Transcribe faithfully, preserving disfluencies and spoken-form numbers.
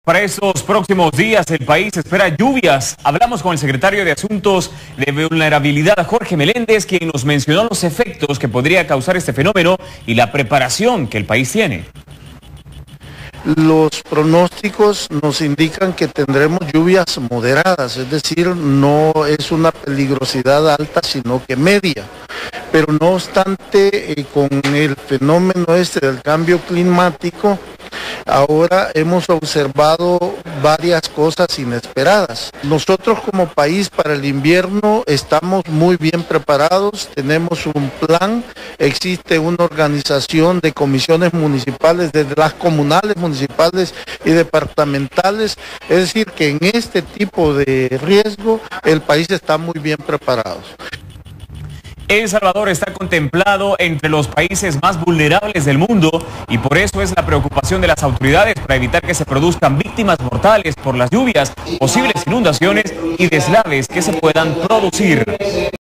Para estos próximos días el país espera lluvias. Hablamos con el secretario de Asuntos de Vulnerabilidad, Jorge Meléndez, quien nos mencionó los efectos que podría causar este fenómeno y la preparación que el país tiene. Los pronósticos nos indican que tendremos lluvias moderadas, es decir, no es una peligrosidad alta, sino que media. Pero no obstante, eh, con el fenómeno este del cambio climático, ahora hemos observado varias cosas inesperadas. Nosotros como país para el invierno estamos muy bien preparados, tenemos un plan, existe una organización de comisiones municipales, desde las comunales, municipales y departamentales, es decir que en este tipo de riesgo el país está muy bien preparado. El Salvador está contemplado entre los países más vulnerables del mundo y por eso es la preocupación de las autoridades para evitar que se produzcan víctimas mortales por las lluvias, posibles inundaciones y deslaves que se puedan producir.